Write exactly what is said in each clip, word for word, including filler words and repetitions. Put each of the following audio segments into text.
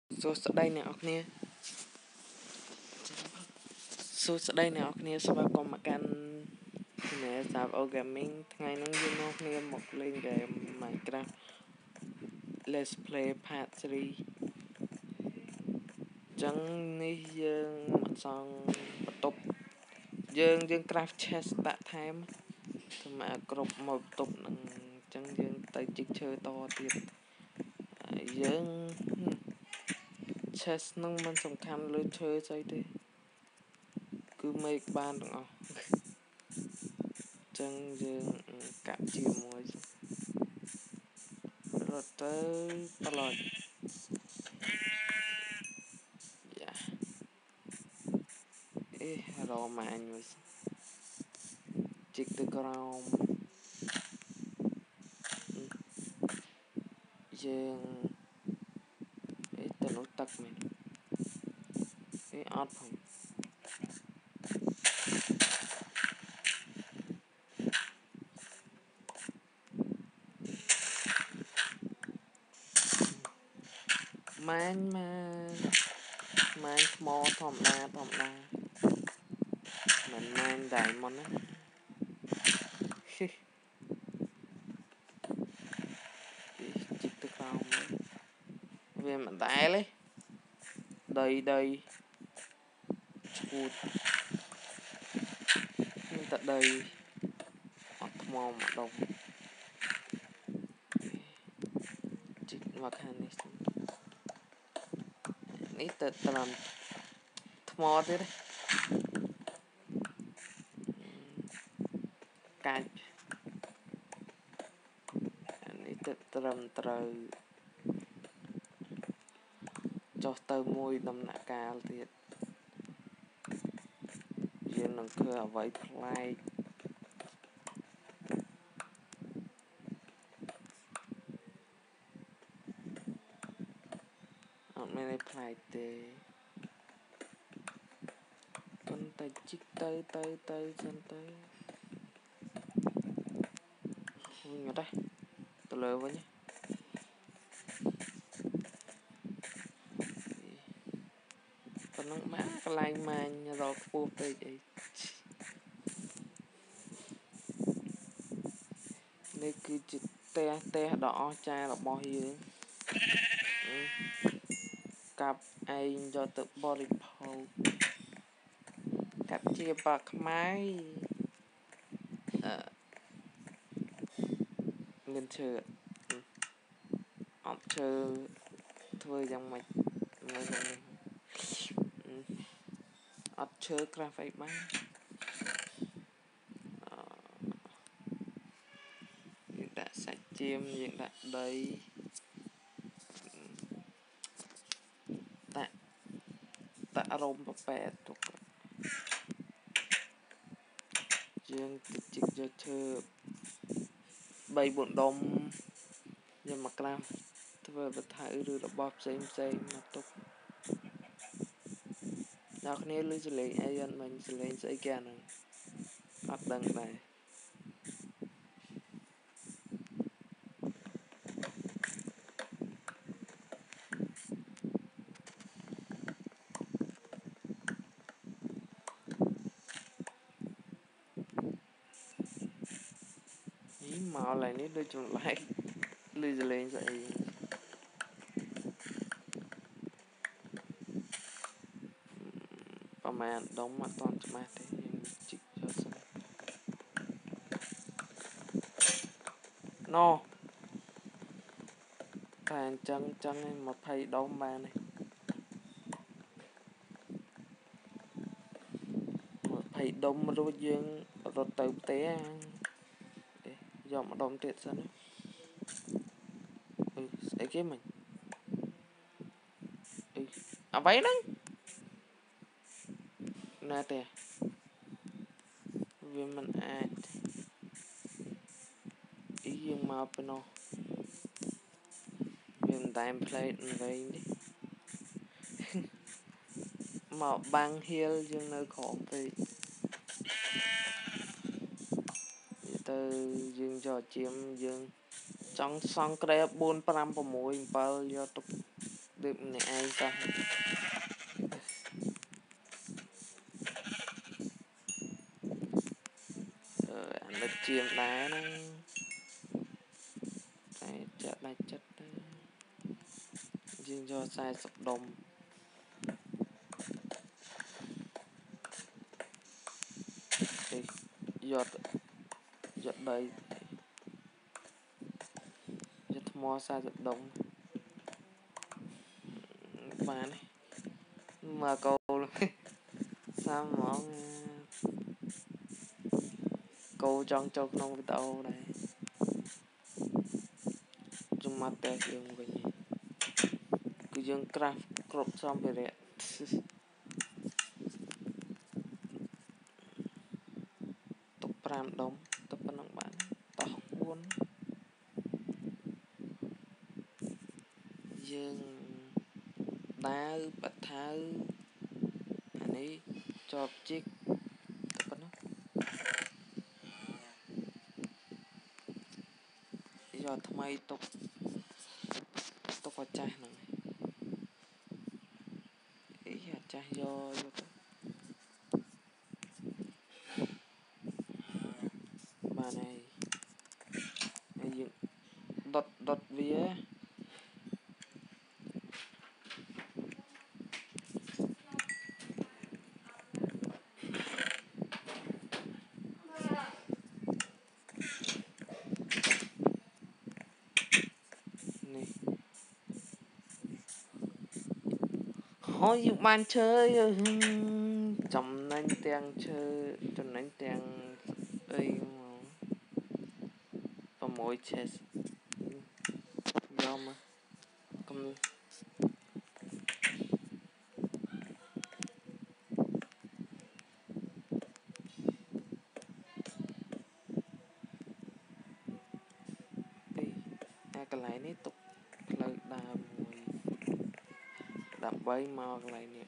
សួស្តីអ្នកនរគ្នាសួស្តីអ្នកនរគ្នាស្វាគមន៍មកកាន់ channel ZavioGaming ថ្ងៃនេះយើងនាំគ្នាមកលេង game Minecraft Let's Play Part three ចឹងនេះយើងមកសង់បន្ទប់យើងយើង craft chest ដាក់ថែមសម្រាប់គ្រប់មកបន្ទប់នឹងចឹងយើងទៅជីកឈើតទៀតយើង chest នឹងមិនសំខាន់លើឈើស្អីទេគឺមេឃបានទាំងអស់ចឹងយើងកាក់ជាមួយរត់ទៅប្រឡោចយ៉ាអេរម៉ាញមួយជីកទៅក្រោមយើងអេទៅនោះទឹកមែនអេអត់ផងម៉ាញម៉ាម៉ាញថ្មធម្មតាធម្មតាមិនម៉ាញ diamond ណាជីកទៅក្រោមវាមិនដែលទេដីដីឈួតមានតែដីអត់ថ្មម្ដងជីកមកខាងនេះនេះទៅត្រឹមថ្មទៀតកាច់អានេះទៅត្រឹមត្រូវចុះទៅមួយដំណាក់កាលទៀតយើងនឹងធ្វើអ្វីប្លែកអត់មានអីប្លែកទេប៉ុន្តែជីកទៅទៅទៅសិនទៅវិញអត់ទេទៅលើវិញប៉ុណ្ណឹងមកកន្លែងម៉ាញរកខ្ពស់ពេកអីនេះគឺជាផ្ទះផ្ទះដ៏អស្ចារ្យរបស់យើងកាប់ឯងយកទៅបរិភោគកាត់ជាបាក់ខ្មៅអឺមានឈើអត់ឈើធ្វើយ៉ាងម៉េចមើលនេះអត់ឈើក្រាស់អីបានយើងដាក់សាច់ជៀមយើងដាក់ដីដាក់ដាក់រោមប្រប៉ែតទុកយើងទៅជីកយកឈើបីបួនដុំយកមកក្រាស់ធ្វើបថៅឬរបស់ផ្សេងផ្សេងមកទុកអ្នកគ្នាឮសលេងអីអត់មិនសលេងស្អីគេហ្នឹងអត់ដឹងដែរនេះមកឡើយនេះដូចចម្លែកឮសលេងស្អីប្រហែលដុំអត់ទាន់ច្បាស់ទេយើងជីកយកសិនណូតែអញ្ចឹងអញ្ចឹងឯងยี่สิบដុំបានទេยี่สิบដុំរួចយើងរត់ទៅផ្ទះយកម្ដុំទៀតសិនអឺស្អីគេមិញអីអ្វីហ្នឹងណាទេវាមិនអាចអីយើងមកពីនោះវាមិនតែផ្លេតវិញនេះមកបាំងហៀលយើងនៅក្រោមពេកទៅយើងយកជៀមយើងចង់សង់ក្រែbốn 5 6 7យកទុក Được này ai sao rồi anh đã chiêm đá nó đây chất đây chất riêng cho sai sập đồng thì giọt giọt đây giọt mò sai sập đồng bà này mà câu sao món câu trong trong nông video này trong mặt đẹp dương cái gì cứ dương craft crop xong về đấy tục pram đống tục phân nông bản tao buồn dương đá bạch tháo anh ấy cho chiếc tục phân nó giờทำไม tục tục vào chai này ý là chai do do bà này này dựng đọt đọt vía này hỏi dựng bàn chơi chồng anh tiếng chơi chồng anh tiếng ấy và mỗi chết do mà cầm ấy à cái này ní tục lời đàm đàm bay màu cái này nè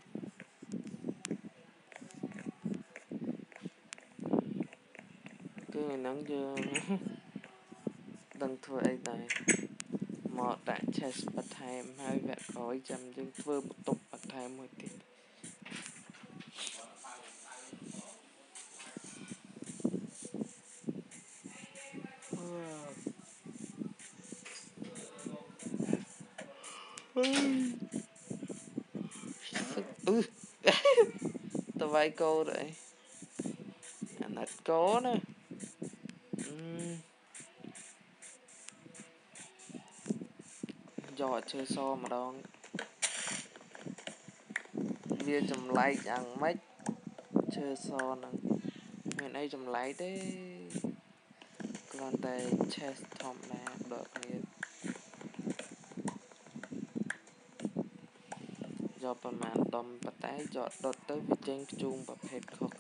cái này nắng chưa đừng thua ấy này một đại chest bật thèm hai vẹn khói chăm nhưng vừa một tục bật thèm một tiết ừ tao vay cô đấy anh ít có nữa do chơi so mà đón bia chùm like chẳng mấy chơi so nè ngày nay chùm like thế còn tay chest thom nè được nhiều doประมาณ đom ปัตตายจอดรถtớiวิจัยจูงประเภทขอก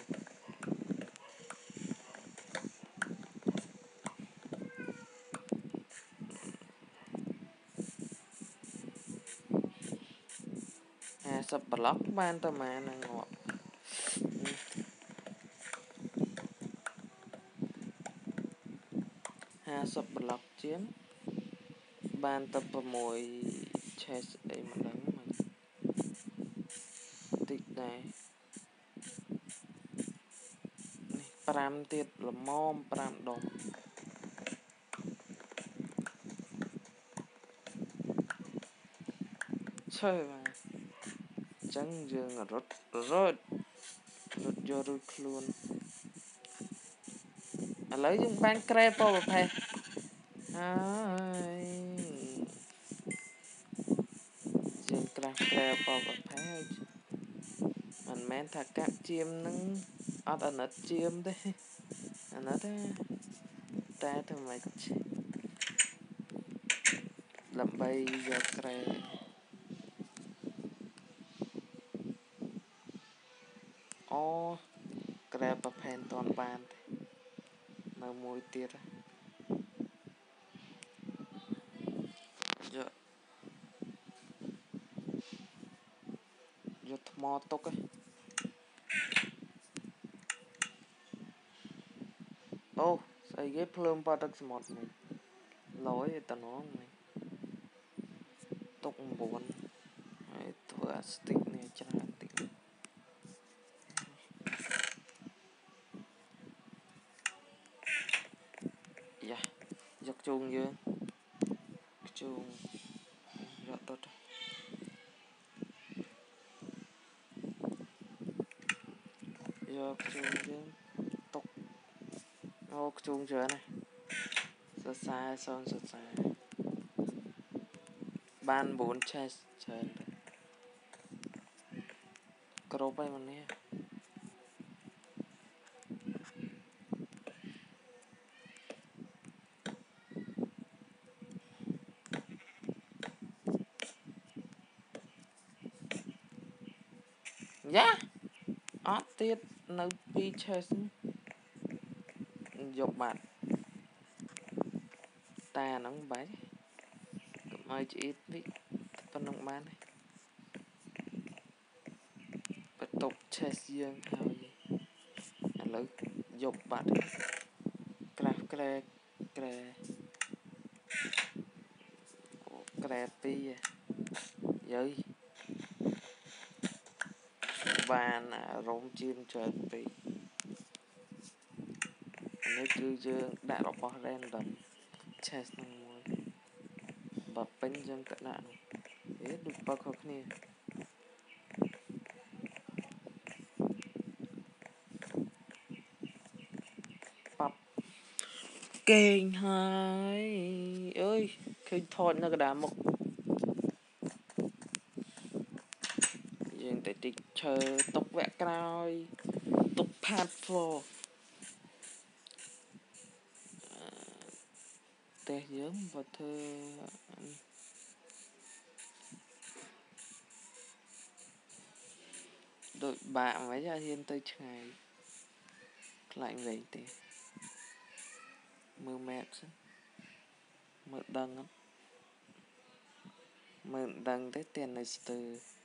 ห้าสิบบล็อกบ้านประมาณงอกห้าสิบบล็อกเจียมบ้านตะประมวยเชสไอ้มันดังมันติดได้นี่ปรามติดละมอมปรามดงใช่ไหมจังยังรถรถรถยอรุคลูนอะไรยังบ้านแกรปอแบบแพ้ยังแกรแกรปอแบบแพ้มันแม้ถ้ากะเจียมนึงอัดอันนัดเจียมได้อันนัดแต่ทำไมลำใบยอแกรอ๋อแกรประแพนตอนบานនៅមួយទៀតយកយកថ្មទុកអូស្អីគេភ្លើងបាត់ទឹកសមុទ្រនេះលយឯតំណងនេះតុកbốnហើយធ្វើអា stick នេះច្រើនតិចយ៉ាយកជូងយើងជូងយកដុតយកជូងយើងតុកអូជូងច្រើនណាសរសើរសងសរសើរបានbốn chest ច្រើនគ្រប់ហើយមកនេះយ៉ាអត់ទៀតនៅពីរ chest យកបាត់តាហ្នឹងបាច់កុំឲ្យឆ្អៀតពេកប៉ុណ្ណឹងបានបន្ទប់ chest យើងហើយឥឡូវយកបាត់ craft ក្រែក្រែក្រែពីរយើយបានអារម្មណ៍ជាងច្រើនពេកនេះគឺយើងដាក់របស់ random chest ហ្នឹងមួយបើពេញយើងទៅដាក់នោះអេដូចបើខុសគ្នាប៉ាប់កេងហើយអើយឃើញថតនៅកណ្ដាលមុខយើងតែតិចឈើទុកវគ្គក្រោយទុក part four តែយើងបើធ្វើដូចបាក់មិនហើយហ៊ានទៅឆ្ងាយខ្លាចវិញទេមើល map សិនមើលដឹងអត់មើលដឹងទេតែនៅស្ទើ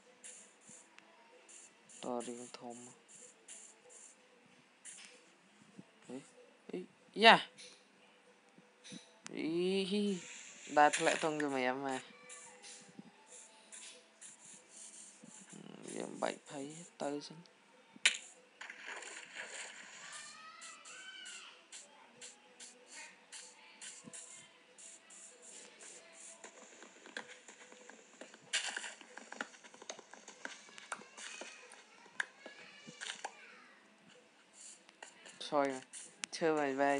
តរៀងធំអេយ៉ាអីដើរធ្លាក់ធំសម្រាប់មកយើងបាច់ភ័យទៅសិនឆយឈើវែងវែង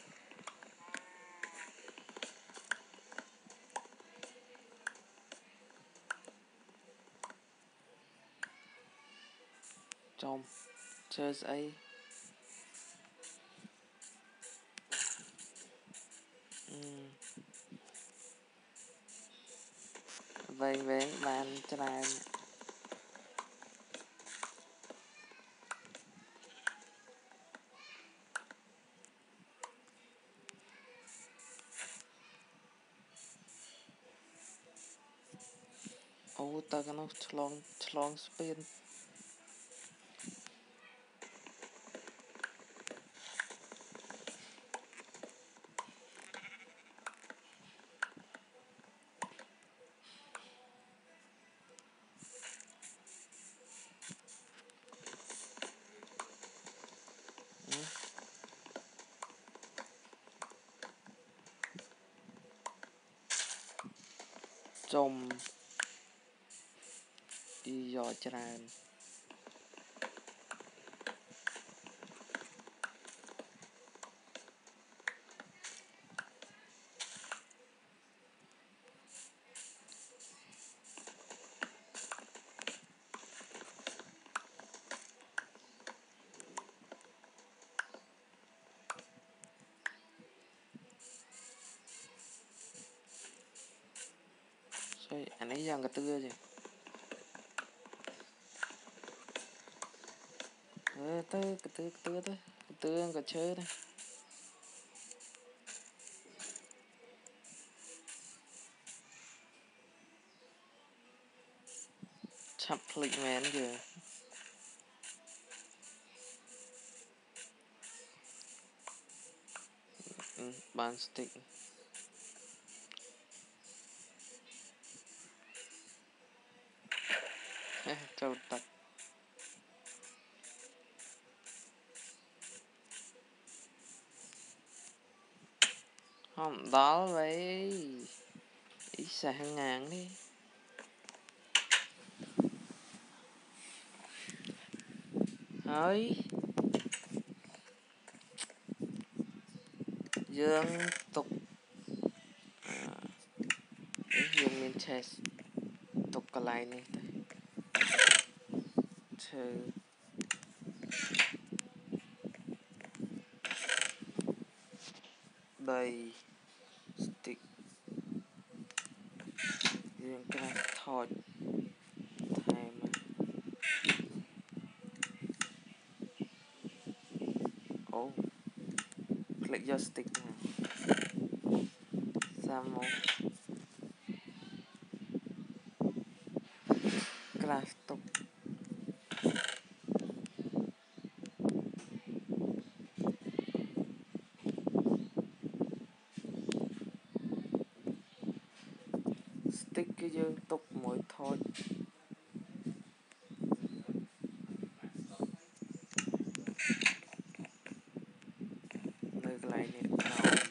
ចំឈើស្អីវែងវែងបានច្រើនអូតើកនោះឆ្លងឆ្លងស្ពានចំអ៊ីយកច្រើនអានេះយ៉ាងកទឿទេអឺទៅកទឿកទឿទៅកទឿក៏ឈើដែរឆាប់ភ្លេចមែនយើងបាន stick ចូលទឹកហំដល់វ៉ៃអ៊ីសាហាងាងនេះហើយយើងទុកយើងមាន chest ទុកកន្លែងនេះទៅឈើដី stick យើងក្រាស់ថតថែមអូផ្លេចយក stick មកសាមកក្រាស់ទុកstick គឺយើងទុកមួយថតនៅកន្លែងនេះក្រោម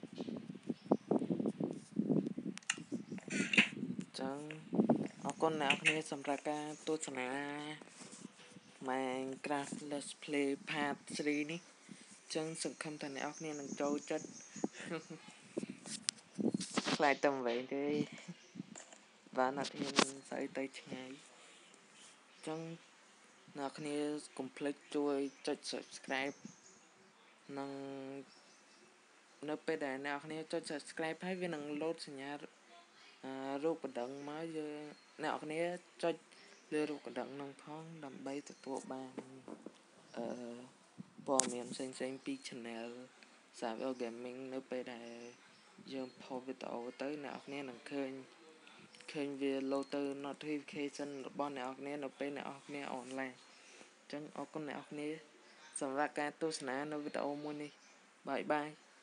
ចឹងអរគុណអ្នកនរគ្នាសម្រាប់ការទស្សនា Minecraft Let's Play Part 3 នេះចឹងសង្ឃឹមថាអ្នកនរគ្នានឹងចូលចិត្តខ្លាចតែវិញទេបានអត់ហ៊ានស្អីទៅឆ្ងាយចឹងអ្នកនរគ្នាកុំភ្លេចជួយចុច Subscribe និងនៅពេលដែលអ្នកនរគ្នាចុច Subscribe ហើយវានឹងលោតសញ្ញារូបកណ្ដឹងមកយើងអ្នកនរគ្នាចុចលើរូបកណ្ដឹងនឹងផងដើម្បីទទួលបានអឺព័ត៌មានផ្សេងៗពី Channel ZavioGaming នៅពេលដែលយើងផុសវីដេអូទៅអ្នកនរគ្នានឹងឃើញឃើញវាលោតទៅ notification របស់អ្នកនរគ្នានៅពេលអ្នកនរគ្នា online អញ្ចឹងអរគុណអ្នកនរគ្នាសម្រាប់ការទស្សនានៅវីដេអូមួយនេះបាយបាយ